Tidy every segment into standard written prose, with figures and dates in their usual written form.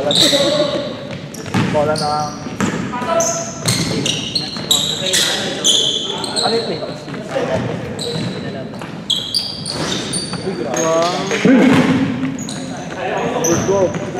Bola ng... Ano yung Playhouse? Good go.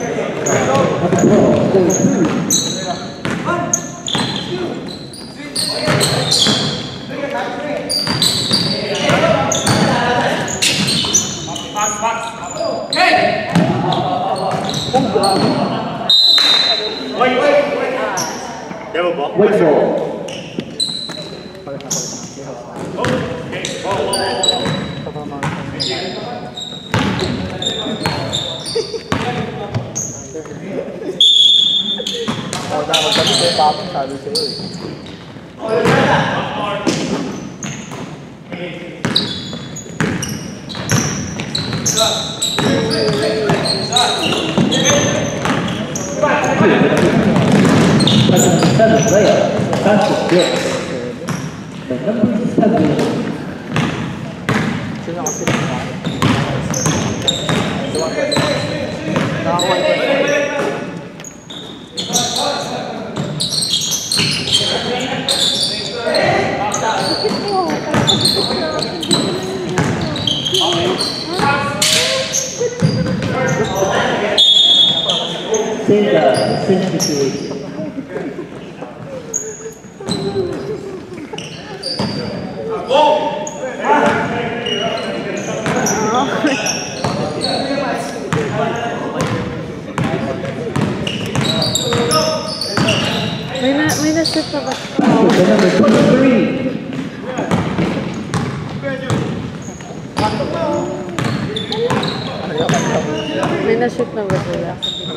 May na-shoot pa ba? May na-shoot na ba sila?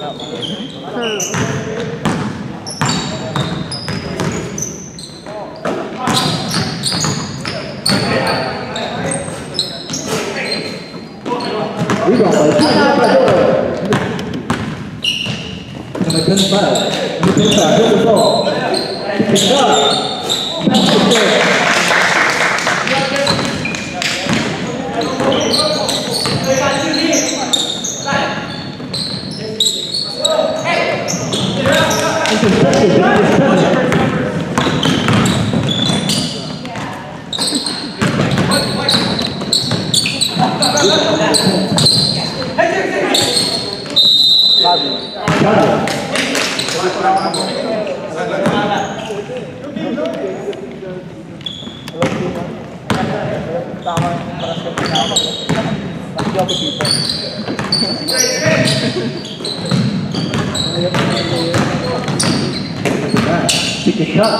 Take a shot.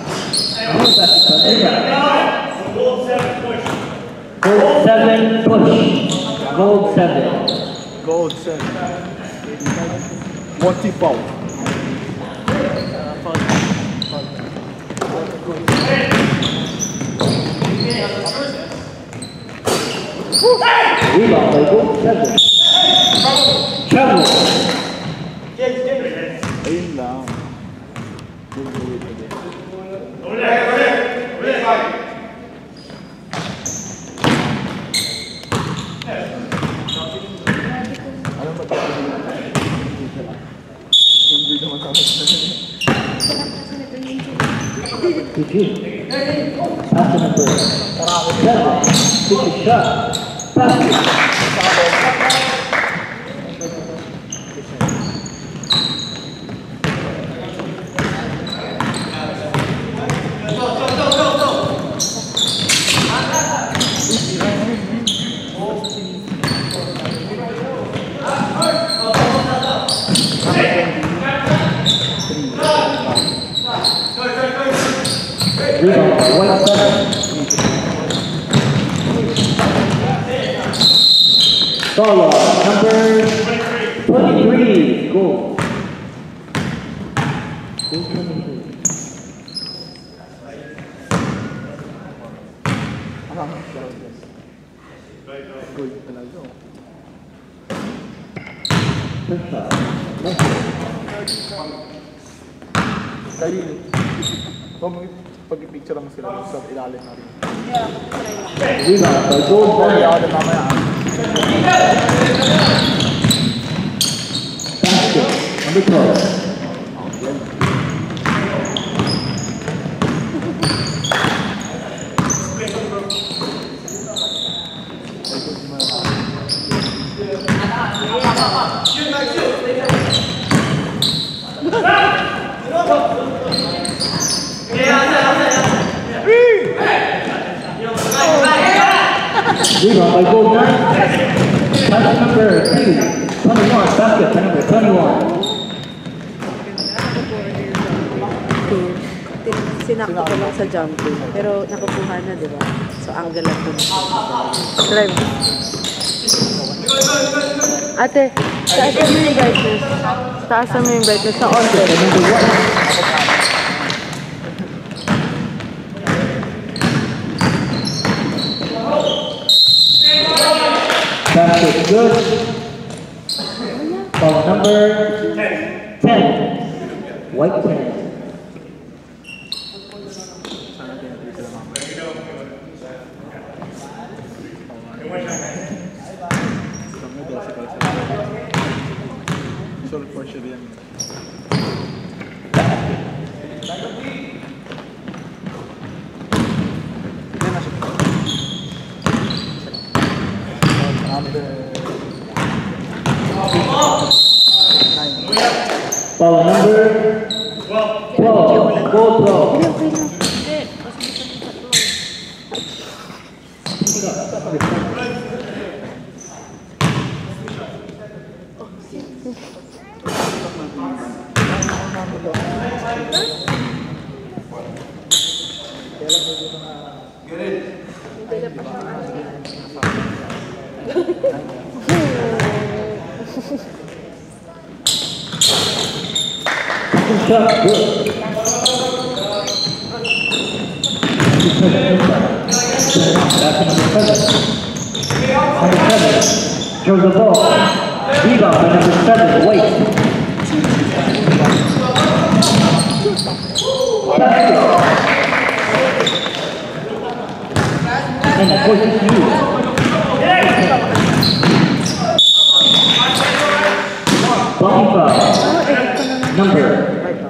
Gold 7 push. Gold 7. Gold 7. Monty foul. Rebound by Gold 7. Travel. Ayun lang. L2G. After number 7. Take a shot. Pass it. Rebound by White 7. Solo, number 23, goal. Goal 23. Good talaga. First shot. Dahil, pag-picture lang sila sa ilalim na rin. Rebound by Gold 7. Mamaya. Basket, Number 12. Rebound by Gold Knight. Pass number 2, 21. Basket by number 21. Sinakto ko lang sa jumping. Pero nakukuha na, di ba? So, angle lang po. Drive. Ate, taasan mo yung brightness. Taasan mo yung brightness sa on. Basket good. Foul number 10. White 10. Solve for sure yan. Foul number 12. Gold throw. Shot good. Back to number 7. Number 7 throws the ball. Rebound by number 7. Wait. And the point is used. Ball foul. Number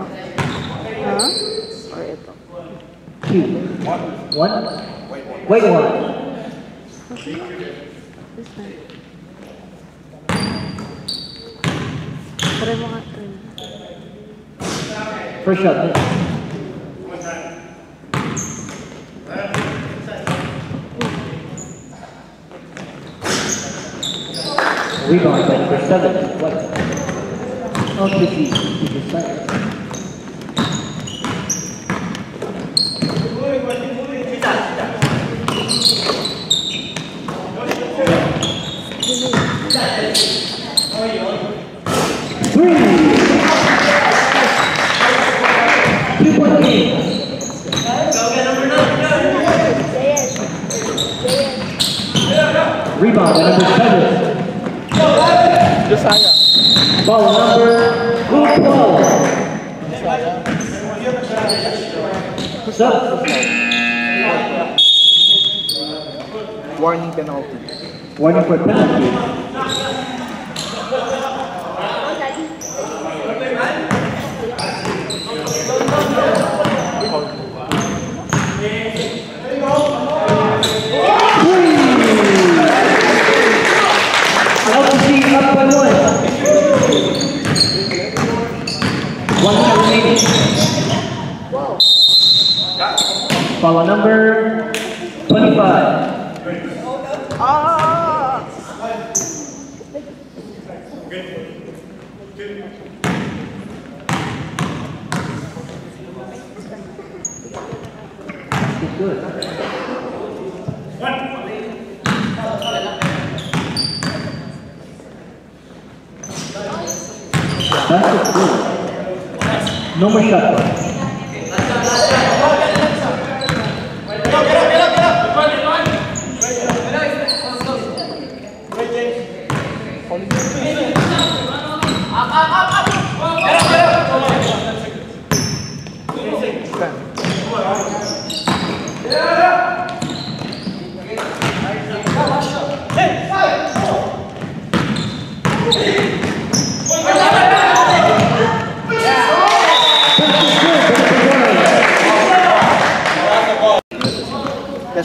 2. 1. Wait 1. First shot. Rebound by number 7. White. L2G. Keep it silent. Rebound by number 7. Foul number 12. Warning penalty. Warning for penalty. L2G up by 1. 1 minute remaining. Foul number 25. Good. That's good. No more shot clock.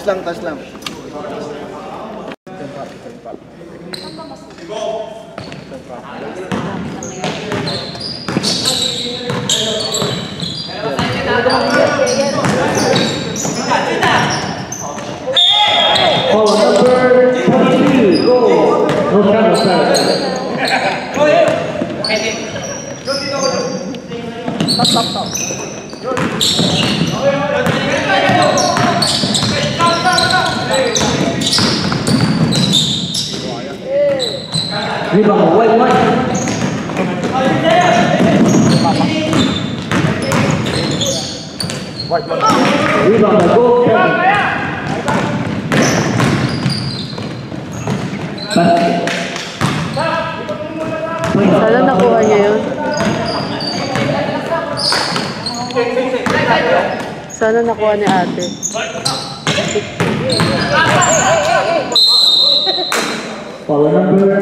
lang, touch lang. Ball number 22, goal. No travel side. Stop. Rebound, white one. Rebound, goal. Basket. Sana nakuha niya yun. Sana nakuha ni ate. Ball number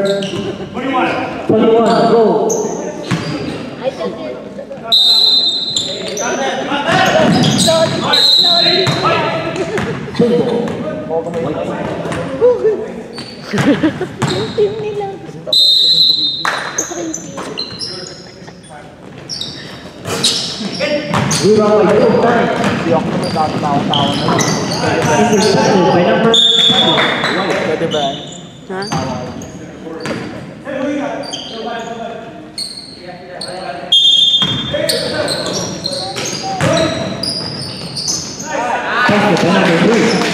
21, goal. Yung team nila gusto. Rebound by goal time. Hindi ako naman tatawa-tawa na lang. Intercepted by number 2. Pwede ba? Ha? Basket by number 3.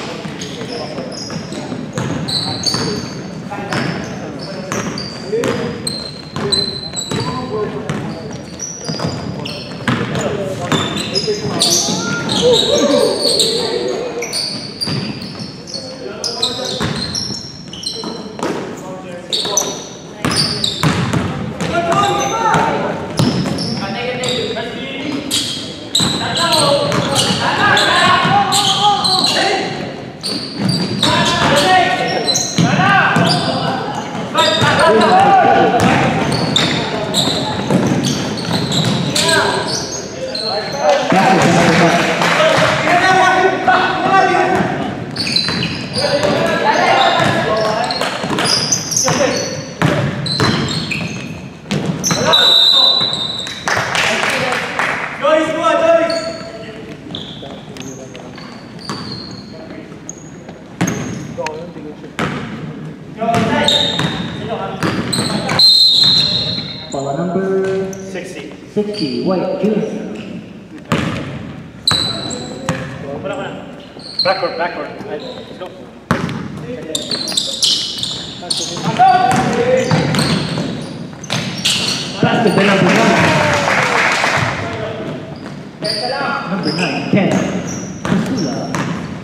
Ball number 60, white, Junior. Backward. Let's go. Basket by number 9. Number 9, Ken. Masula.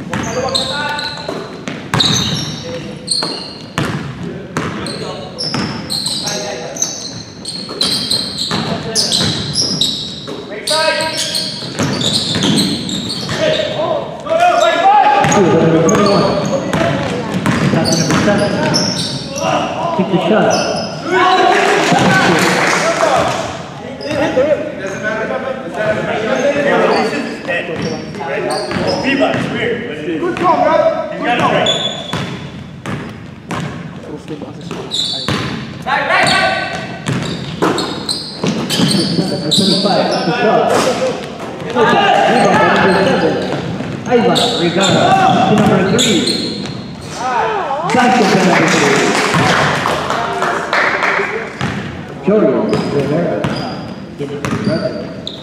Number 21. Pass number 7. Take the shot. Good call, bro. He's got it right. Number 25, take the shot. Rebound number 7. Ivan Rigara. Number 3. Basket by number 3. Jorio Rivera. Getting his brother.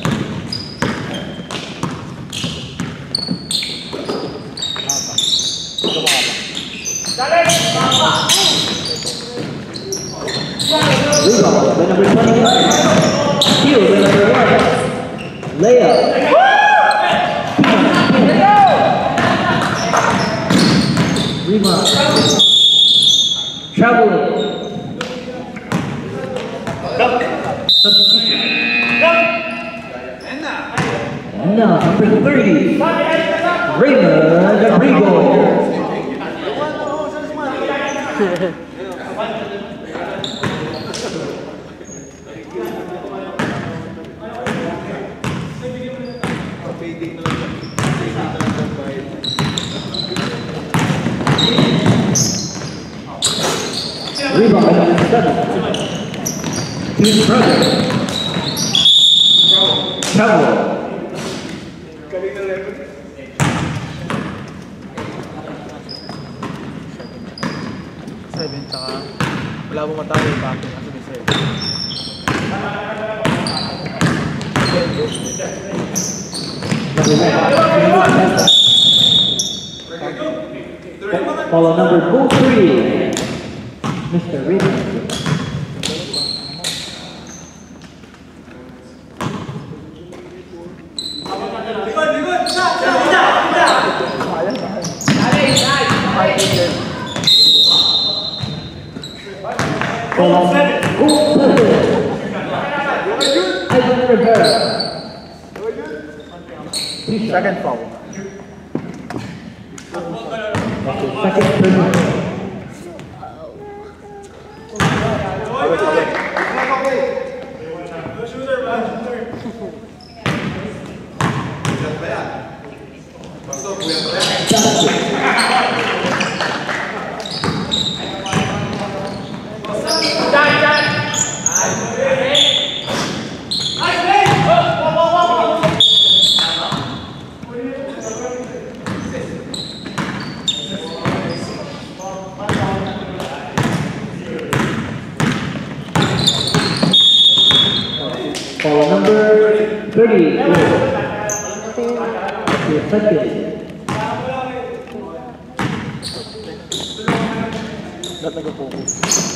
Rebound by number 21. Steal by number 1. Layup. Rebound. Traveling. Substitution. And now number 30. Raymond Abrigo. to his brother. Travel. Seven, tsaka wala mo matalo yung pato kasi may seven. Follow number 43, Mr. Reed. Follow 7. Ivan Rivera. Second foul. Second prisoner. Follow number 30. Your second. Lahat nag-focus.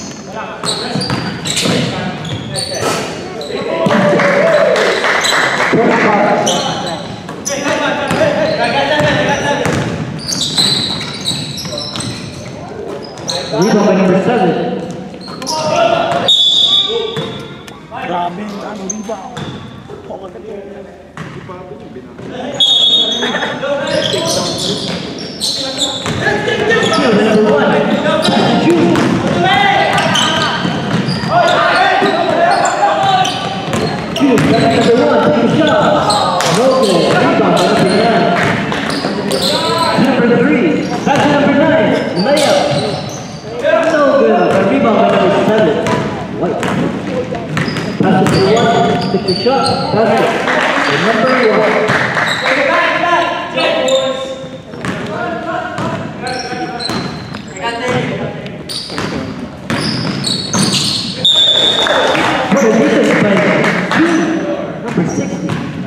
Rebound by number 7. Grabe, ano rebound. Steal number 1. June. June, that's number 1. Take a shot. No good. Rebound by number 9. Number 3. Back to number 9. Layup. No good. A rebound by number 7. White. Pass it to 1. Take a shot. Pass it to number 1. Produces by number 60.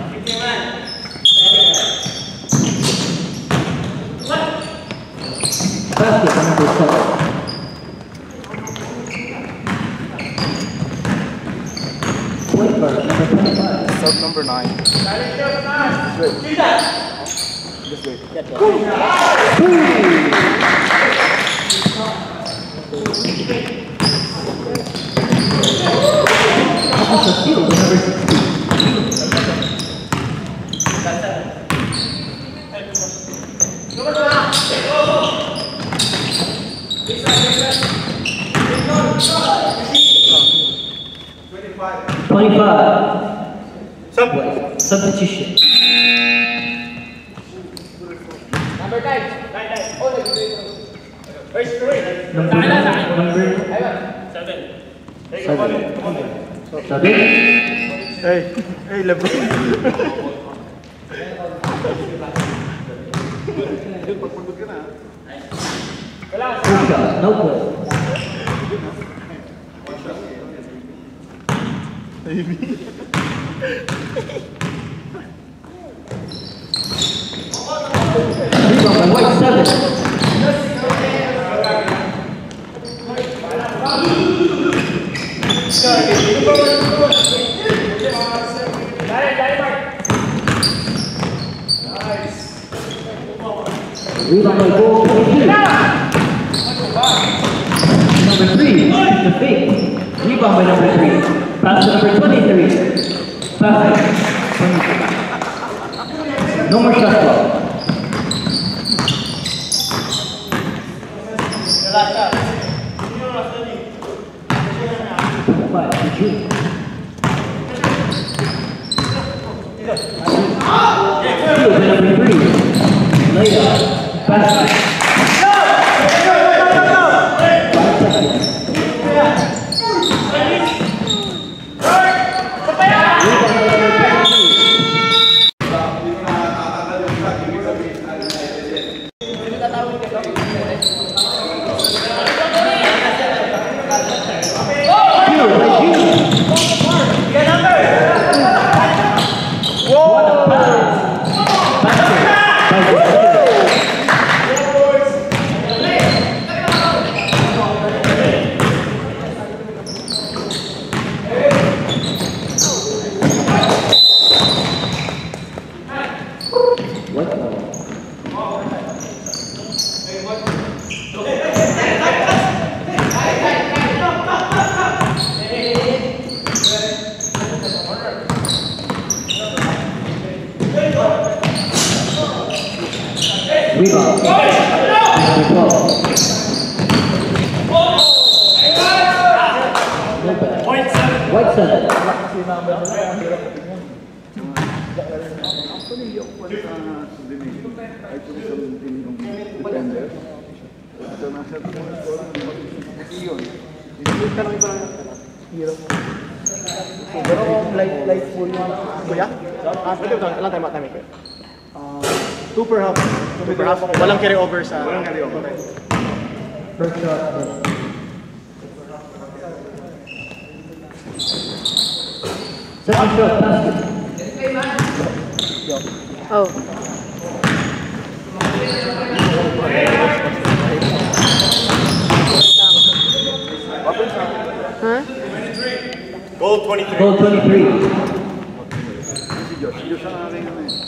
Basket by number 7. Point guard number 25. Sub number 9. Just wait. Also steal by number 16. 25. Substitution. Number 7. Hey, LeBron. First shot, no good. Rebound by White 7. Rebound by goal 22. Number 3, the fake. Rebound by number 3. Pass to number 23. Pass 23. No more shot clock. Five, June. Steal by number 3. Layup. Basket. Rebound. Number 12. No bad. White 7. Kasi number nila, ang hirap tingnan. Actually, yung one sa sublimation, actually sa yung defender. So, nasa yun. Yung tanong iba lang. Hirap mo. Pero kung light full yung kuya? Pwede ba? Ilang time ko? 2 per half. 2 per half. Walang carry over sa... Walang carry over. First shot. Second shot, basket. Oh. Huh? Goal 23. Goal 23. Si Josh ang aking ano eh.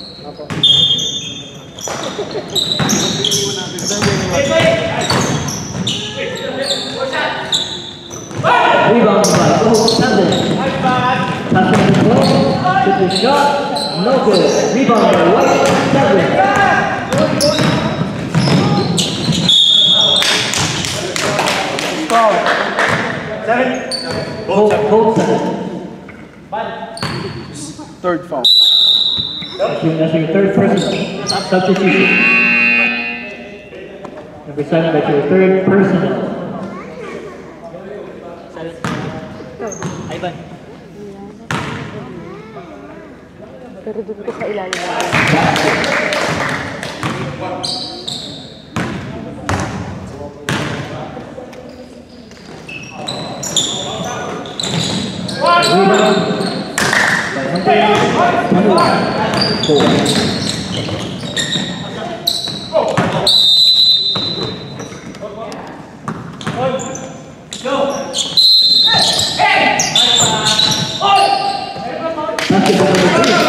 Rebound by Sanders. Passing the ball. Shoot the shot. No good. Rebound by White. Sanders. Foul. 7. Goal 7. Third foul. That's your third personal. Substitution. Number 7, that's your third personal. Ivan. Pero doon ko sa ilalim. Rebound by number 4. Basketball number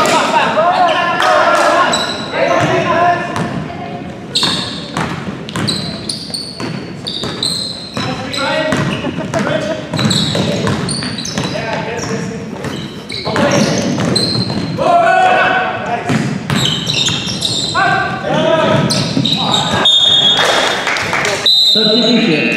3. Substitution.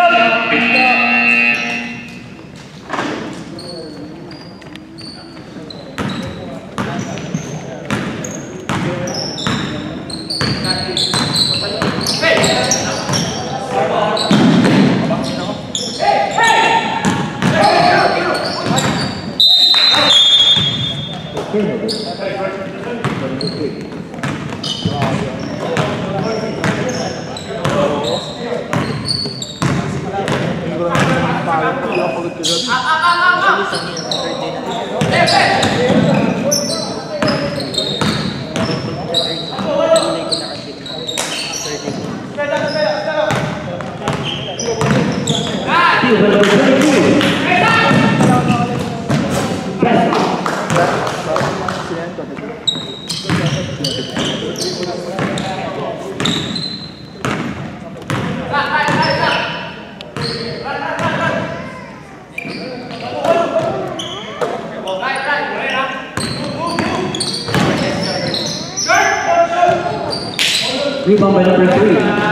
Rebound by number 3.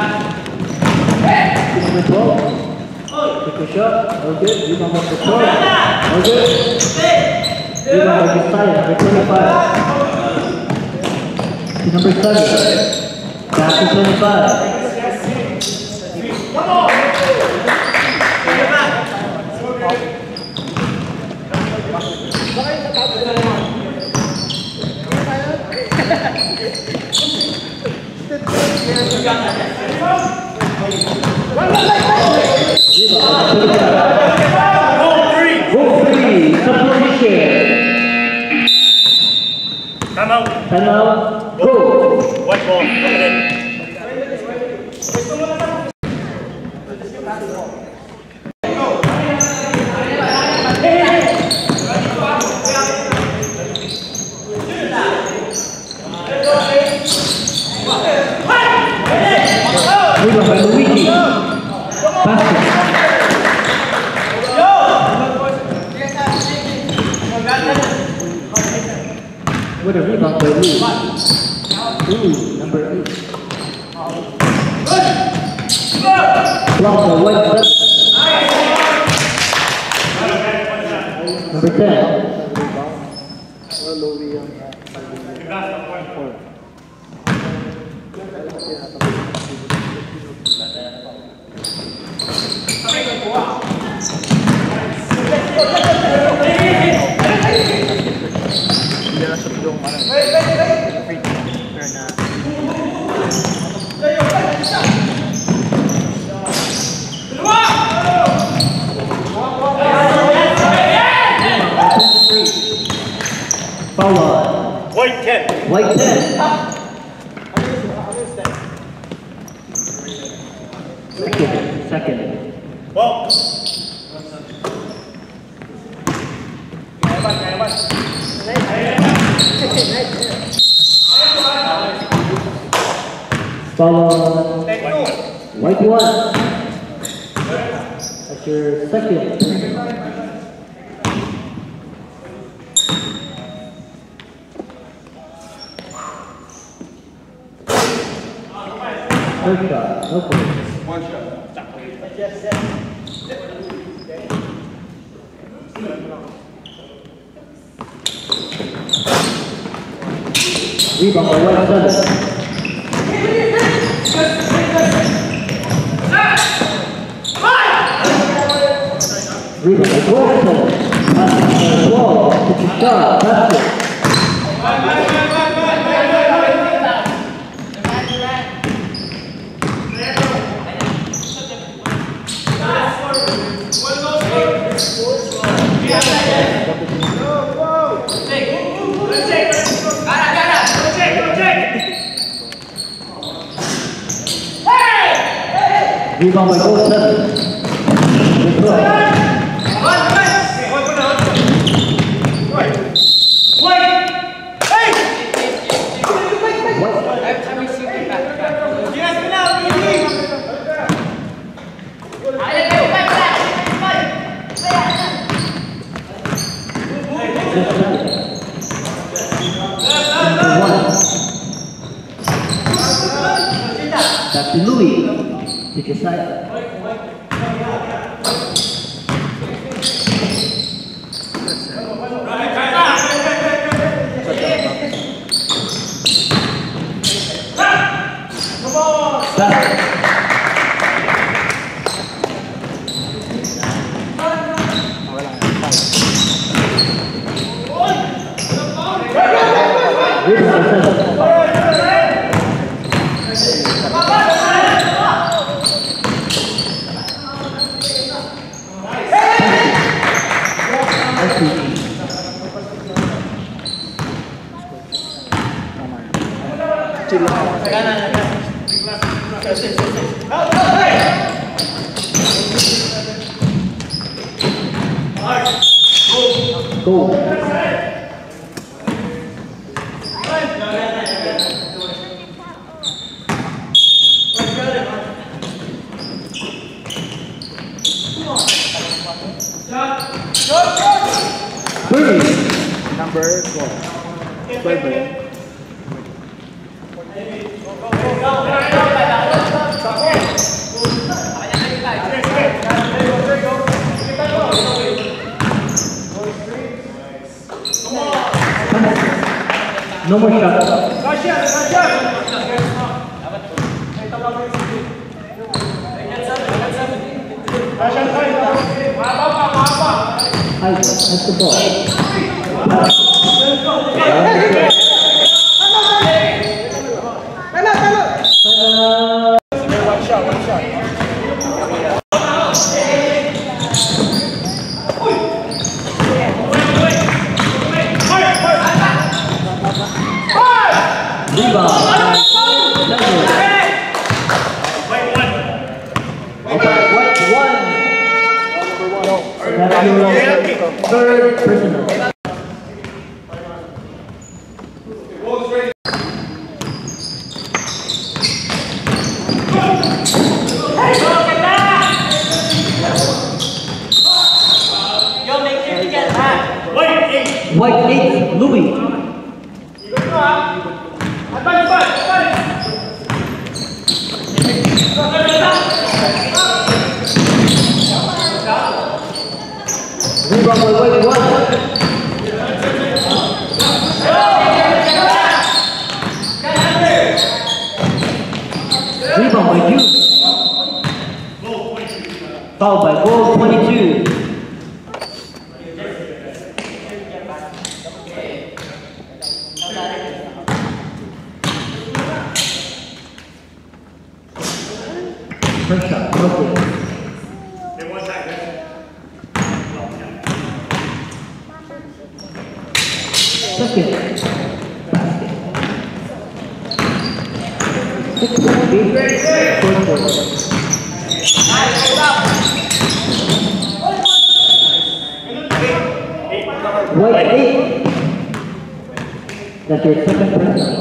Number 12. Take a shot. No good. Rebound by number 12. No good. Rebound by Messiah, number 25. To number 7. Back to 25. Goal 3, substitution. Time out. Time out. Go. White ball. Coming in. Rebound by Luigi. Basket. What a rebound by Lou. Lou, number 8. Block the white set. Number 10. Foul on. White 10. White 10. Second. Well. Foul on. White 1. That's your second. First shot, no point. One shot. Rebound by White 7. Rebound by 12. Passing by 12. Took a shot. Basket. Rebound by 7. Back to Louis. Take a side. Go. Number 12. 12 ba yun? No more shot. That's the ball. One shot. Rebound. That's your third personal. White 8, Louis. Rebound by White 1. Rebound by Jude. Foul by Gold 22. First shot, broken. Second basket. 6-8. Fourth quarter. White 8. That's your second personal.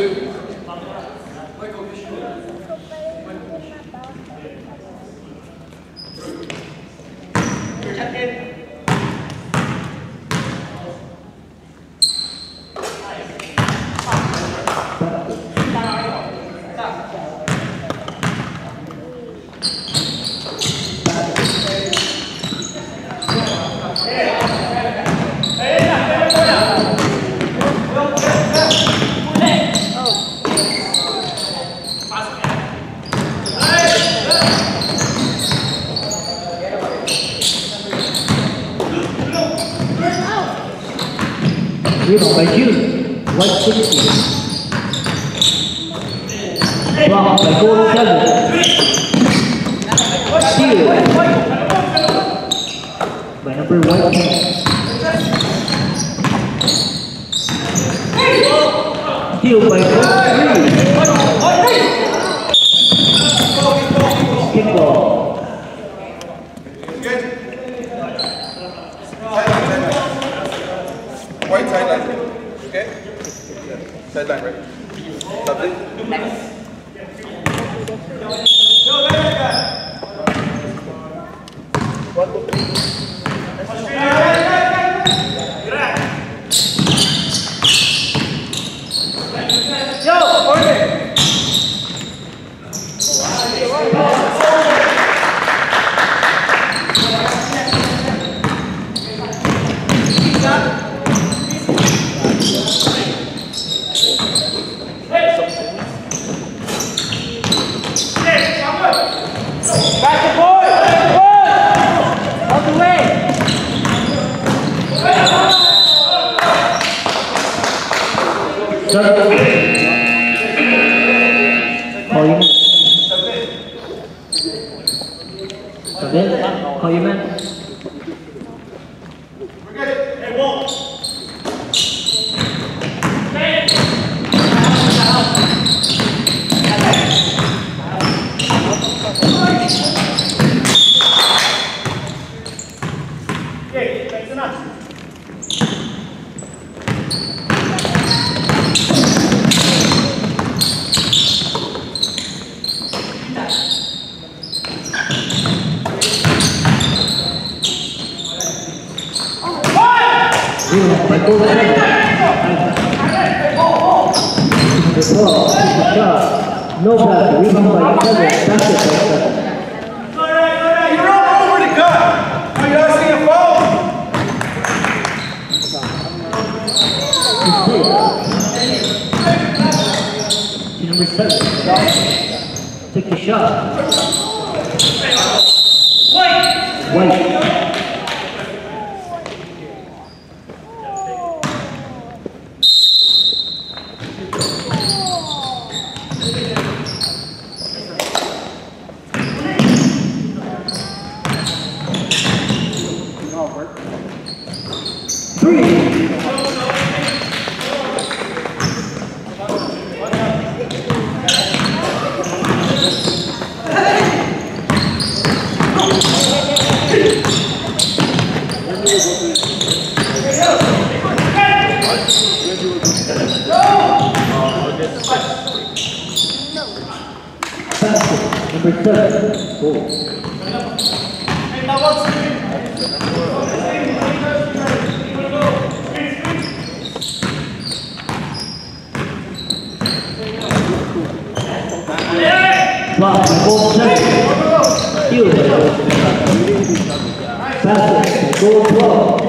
Rebound by June, White 60. Block by Gold 7. Steal by number White 10. Steal by Gold 3. Kickball. White sideline, okay? Sideline, right? Something? Call you man. No basket, rebound by Kevin, basket by 7. You're all over the gun! Are you asking a foul? Number 7. Take the shot. White. Number 7, goal. Block by goal 7. Steal by goal 7. Basket. Goal 12.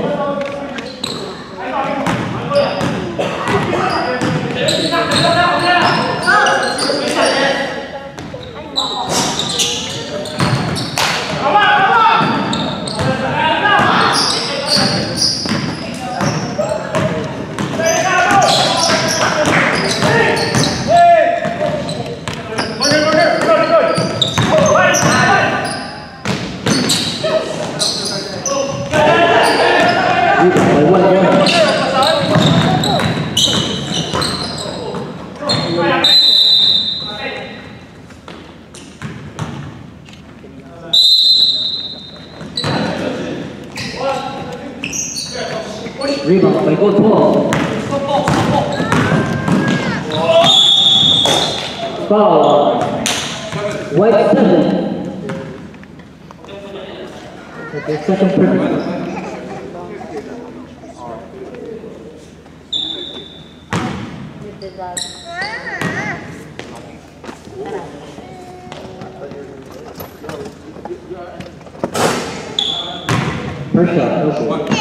Rebound by goal 12. Foul. White 7. Okay, second period. First shot, okay.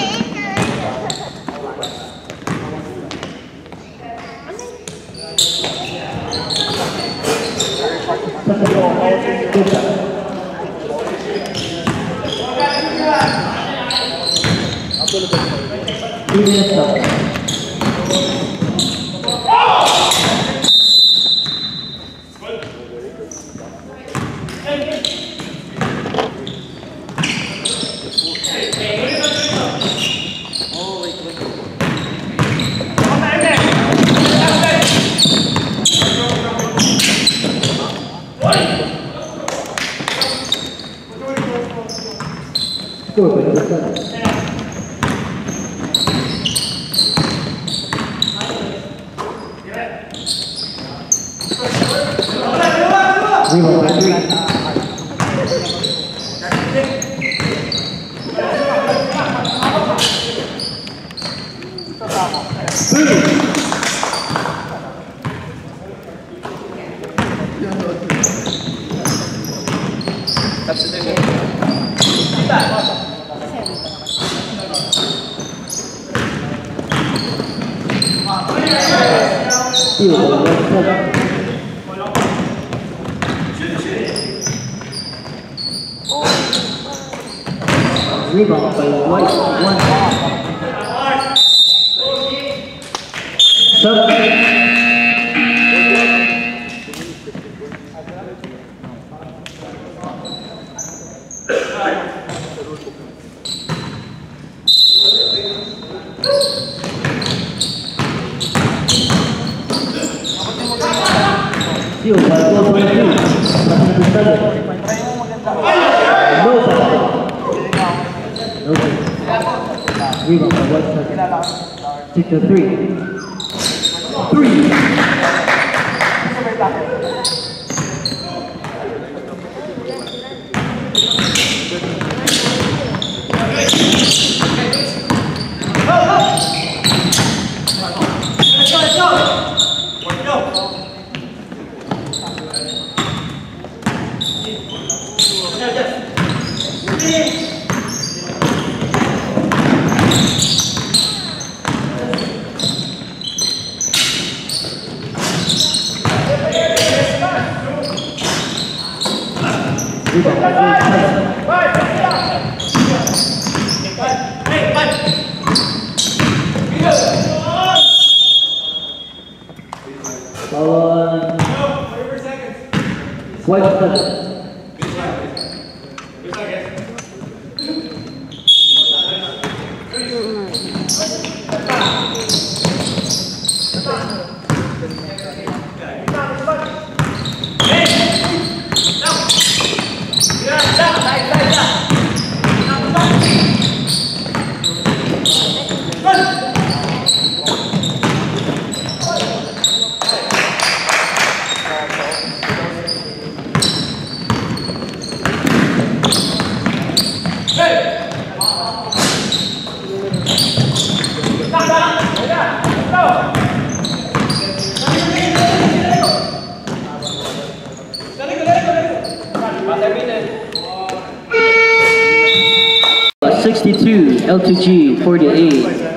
Good shot. 3 minutes left. Score by number 7. Rebound by 3. Rebound by White 1. Steal by goal 22. Number 7. No foul. Okay. Rebound by White 7. Take the 3. 3. White 7. 62, L2G 48.